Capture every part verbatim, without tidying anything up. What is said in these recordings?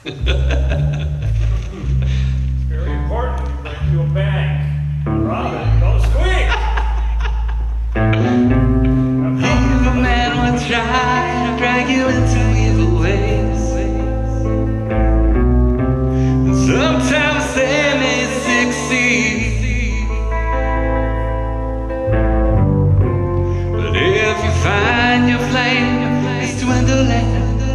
Very important to break you a bank. Robin, don't squeak! Evil man will try to drag you into evil ways. And sometimes they may succeed. But if you find your flame is dwindling,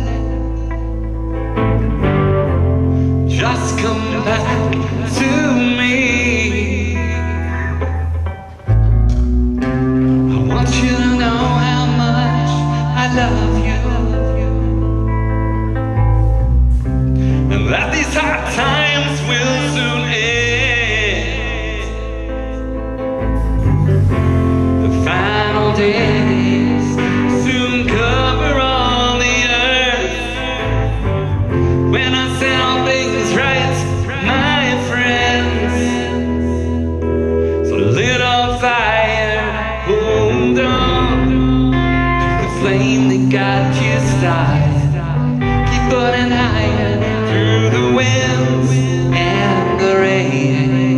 just come back to me. I want you to know how much I love you, and that these hard times will soon end. The final days soon cover all the earth. When I sound things right, my friends, so lit on fire, hold on to the flame that got you started. Keep burning higher through the winds and the rain.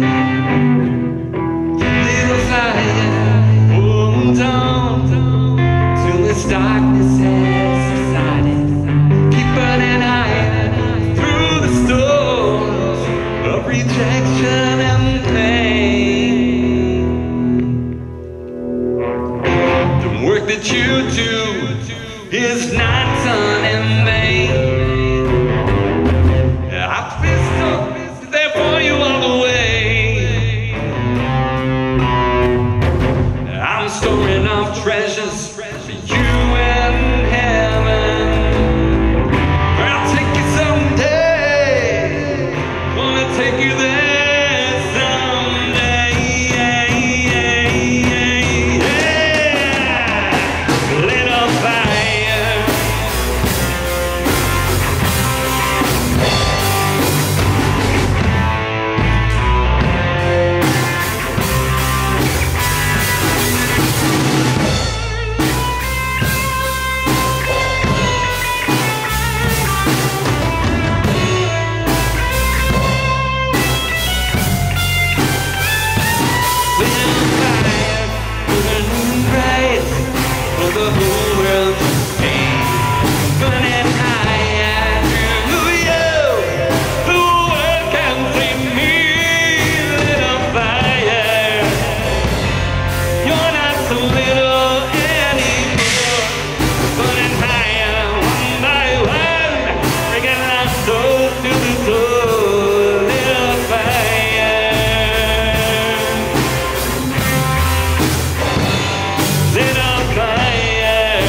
Little fire, hold on till this darkness has subsided. Keep burning higher through the storms of rejection and pain. The work that you do is not done in vain. I've been so there for you all the way. I'm storing up treasures for you in heaven. I'll take you someday. Gonna take you there someday. Lit on fire. Burning bright for the whole world to see. Burning high through you, the world can see me. Lit on fire. You're not so little anymore. Burning higher one by one, bringing our souls to the soul. Lit on fire. Lit on fire.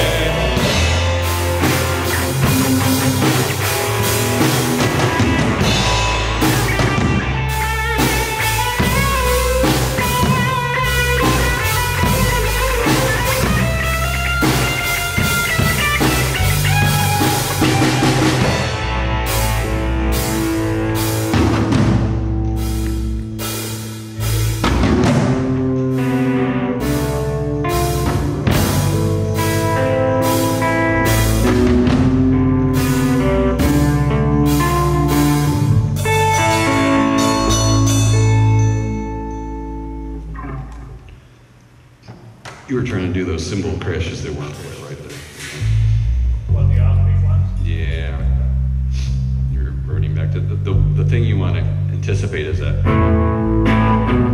You were trying to do those cymbal crashes that weren't there, right there. What, the offbeat ones? Yeah. You're reverting back to the, the, the thing you want to anticipate is that.